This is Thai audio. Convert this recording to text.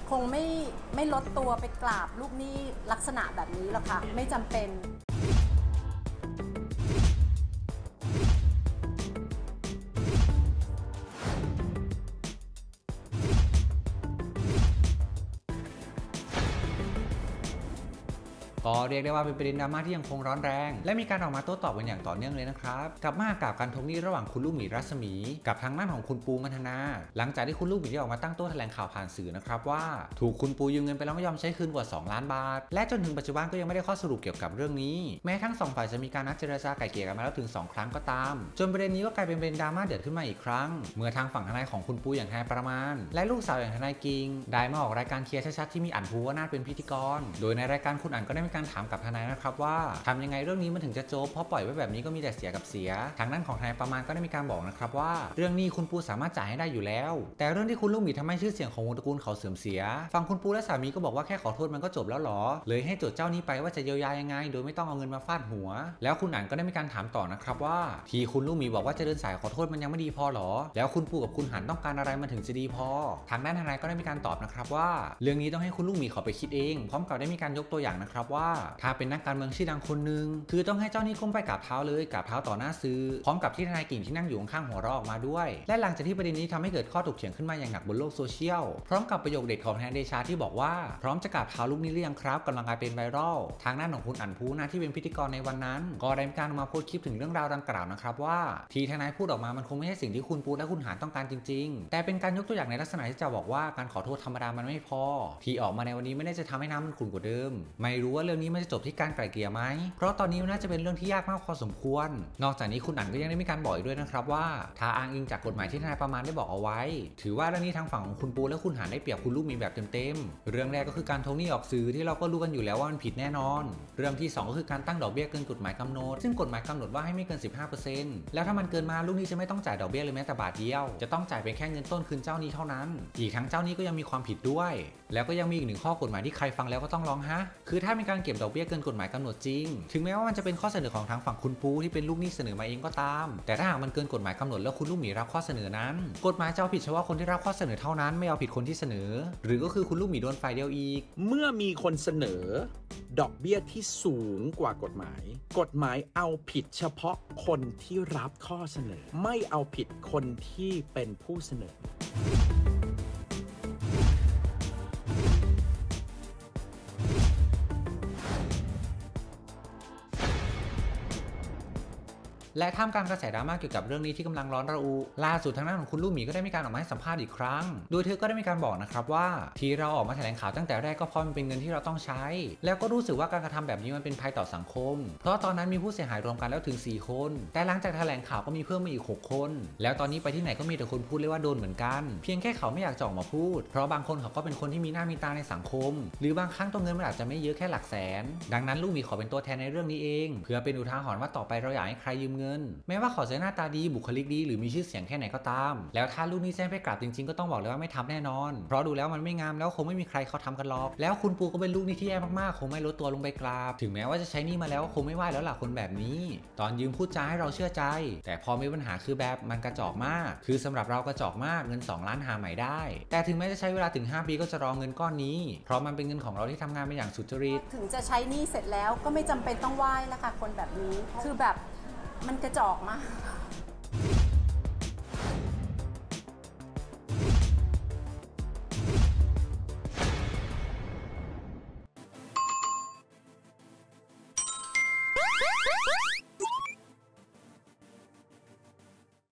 คงไม่ลดตัวไปกราบลูกหนี้ลักษณะแบบนี้หรอกค่ะไม่จำเป็นก็เรียกได้ว่าเป็นประเด็นดราม่าที่ยังคงร้อนแรงและมีการออกมาโต้ตอบกันอย่างต่อเนื่องเลยนะครับกับมหากาพย์การทวงหนี้ระหว่างคุณลูกหมีรัศมีกับทางด้านของคุณปูมัทนาหลังจากที่คุณลูกหมีได้ออกมาตั้งโต้แถลงข่าวผ่านสื่อนะครับว่าถูกคุณปูยืมเงินไปแล้วไม่ยอมใช้คืนกว่า2 ล้านบาทและจนถึงปัจจุบันก็ยังไม่ได้ข้อสรุปเกี่ยวกับเรื่องนี้แม้ทั้ง2ฝ่ายจะมีการนัดเจรจาไกล่เกลี่ยกันมาแล้วถึง2 ครั้งก็ตามจนประเด็นนี้ก็กลายเป็นประเด็นดราม่าเดือดขึ้นมาอีกครั้งเมื่อทางฝั่งทนายของคุณปูอย่างทนายประมาณและลูกสาวอย่างทนายกิงได้มาออกรายการเคลียร์ชัดๆที่มีอั๋นภูวนาถเป็นพิธีกรโดยในรายการคุณอั๋นก็ได้มีการถามกับทนายนะครับว่าทำยังไงเรื่องนี้มันถึงจะจบเพราะปล่อยไว้แบบนี้ก็มีแต่เสียกับเสียทางด้านของทนายประมาณก็ได้มีการบอกนะครับว่าเรื่องนี้คุณปูสามารถจ่ายให้ได้อยู่แล้วแต่เรื่องที่คุณลูกหมีทำให้ชื่อเสียงของวงตระกูลเขาเสื่อมเสียฝั่งคุณปูและสามีก็บอกว่าแค่ขอโทษมันก็จบแล้วหรอเลยให้โจทย์เจ้านี้ไปว่าจะเยียวยายังไงโดยไม่ต้องเอาเงินมาฟาดหัวแล้วคุณอั๋นก็ได้มีการถามต่อนะครับว่าที่คุณลูกหมีบอกว่าจะเดินสายขอโทษมันยังไม่ดีพอหรอแล้วคุณปูกับคุณหันต้องการอะไรมันถึงจะดีพอทางด้านทนายก็ได้มีการตอบนะครับว่าเรื่องนี้ต้องให้คุณลูกหมีเขาไปคิดเองพร้อมกับได้มีการยกตัวอย่างนะครับว่าถ้าเป็นนักการเมืองชื่อดังคนนึงคือต้องให้เจ้านี้ก้มไปกราบเท้าเลยกราบเท้าต่อหน้าสื่อพร้อมกับที่ทนายกิ่งที่นั่งอยู่ข้างหัวเราะออกมาด้วยและหลังจากที่ประเด็นนี้ทำให้เกิดข้อถกเถียงขึ้นมาอย่างหนักบนโลกโซเชียลพร้อมกับประโยคเด็ดของทนายเดชาที่บอกว่าพร้อมจะกราบเท้าลูกนี้หรือยังครับกำลังกลายเป็นไวรัลทางด้านของคุณอั๋นภูนะที่เป็นพิธีกรในวันนั้นก็ได้มีการมาโพสต์คลิปถึงเรื่องราวดังกล่าวนะครับว่าที่ทนายพูดออกมามันคงไม่ใช่สิ่งที่คุณปูและคุณหานต้องการจริงๆแต่เป็นการยกตัวอย่างในลักษณะที่จะบอกว่าการขอโทษธรรมดามันไม่พอที่ออกมาในวันนี้ไม่ได้จะทำให้น้ำมันขุ่นกว่าเดิมไม่รู้ว่าเรื่องนี้มันจะจบที่การไกล่เกลี่ยไหมเพราะตอนนี้น่าจะเป็นเรื่องที่ยากมากพอสมควรนอกจากนี้คุณอั๋นก็ยังได้มีการบอกอีกด้วยนะครับว่าถ้าอ้างอิงจากกฎหมายที่ทนายประมาณได้บอกเอาไว้ถือว่าเรื่องนี้ทางฝั่งของคุณปูและคุณหานได้เปรียบคุณลูกหมีแบบเต็มๆเรื่องแรกก็คือการทวงหนี้ออกสื่อที่เราก็รู้กันอยู่แล้วว่ามันผิดแน่นอนเรื่องที่2ก็คือการตั้งดอกเบี้ยเกินกฎหมายกำหนดซึ่งกฎหมายกำหนดว่าให้ไม่เกิน 15% แล้วถ้ามันเกินมาลูกหนี้จะไม่ต้องจ่ายดอกเบี้ยเลยแม้แต่บาทเดียวจะต้องจ่ายเป็นแค่เงินต้นคืนเจ้าหนี้เท่านั้นอีกทั้งเจ้าหนี้ก็ยังมีความผิดด้วยแล้วก็ยังมีอีกหนึ่งข้อกฎหมายที่ใครฟังแล้วก็ต้องร้องฮะคือถ้ามีการเก็บดอกเบี้ยเกินกฎหมายกำหนดจริงถึงแม้ว่ามันจะเป็นข้อเสนอของทางฝั่งคุณปูที่เป็นลูกหนี้เสนอมาเองก็ตามแต่ถ้าหากมันเกินกฎหมายกำหนดแล้วคุณลูกหมีรับข้อเสนอนั้นกฎหมายจะเอาผิดเฉพาะคนที่รับข้อเสนอเท่านั้นไม่เอาผิดคนที่เสนอหรือก็คือคุณลูกหมีโดนฝ่ายเดียวอีกเมื่อมีคนเสนอดอกเบี้ยที่สูงกว่ากฎหมายเอาผิดเฉพาะคนที่รับข้อเสนอไม่เอาผิดคนที่เป็นผู้เสนอและท่ามกลางกระแสดราม่าเกี่ยวกับเรื่องนี้ที่กำลังร้อนระอุล่าสุดทางด้านของคุณลูกหมีก็ได้มีการออกมาให้สัมภาษณ์อีกครั้งโดยเธอก็ได้มีการบอกนะครับว่าที่เราออกมาแถลงข่าวตั้งแต่แรกก็เพราะมันเป็นเงินที่เราต้องใช้แล้วก็รู้สึกว่าการกระทำแบบนี้มันเป็นภัยต่อสังคมเพราะตอนนั้นมีผู้เสียหายรวมกันแล้วถึง4 คนแต่หลังจากแถลงข่าวก็มีเพิ่มมาอีก6 คนแล้วตอนนี้ไปที่ไหนก็มีแต่คนพูดเลยว่าโดนเหมือนกันเพียงแค่เขาไม่อยากจะออกมาพูดเพราะบางคนเขาก็เป็นคนที่มีหน้ามีตาในสังคมหรือบางครั้งตัวเงินมันอาจจะไม่เยอะแค่หลักแสนดังนั้นลูกหมีขอเป็นตัวแทนในเรื่องนี้เองเพื่อเป็นอุทาหรณ์ว่าต่อไปเราอยากให้ใครยืมเงินแม้ว่าเขาจะหน้าตาดีบุคลิกดีหรือมีชื่อเสียงแค่ไหนก็ตามแล้วถ้าลูกนี้แจ้งไปกราบจริงๆก็ต้องบอกเลยว่าไม่ทำแน่นอนเพราะดูแล้วมันไม่งามแล้วคงไม่มีใครเขาทำกันหรอกแล้วคุณปูก็เป็นลูกนี้ที่แย่มากๆคงไม่ลดตัวลงไปกราบถึงแม้ว่าจะใช้นี่มาแล้วคงไม่ไหวแล้วล่ะคนแบบนี้ตอนยืมพูดจาให้เราเชื่อใจแต่พอมีปัญหาคือแบบมันกระจอกมากคือสำหรับเรากระจอกมากเงิน2 ล้านหาใหม่ได้แต่ถึงแม้จะใช้เวลาถึง5 ปีก็จะรอเงินก้อนนี้เพราะมันเป็นเงินของเราที่ทำงานมาอย่างสุจริตถึงจะใช้หนี้เสร็จแล้วก็ไม่จำเป็นต้องไหว้แล้วค่ะคนแบบนี้คือแบบมันกระจอกมาก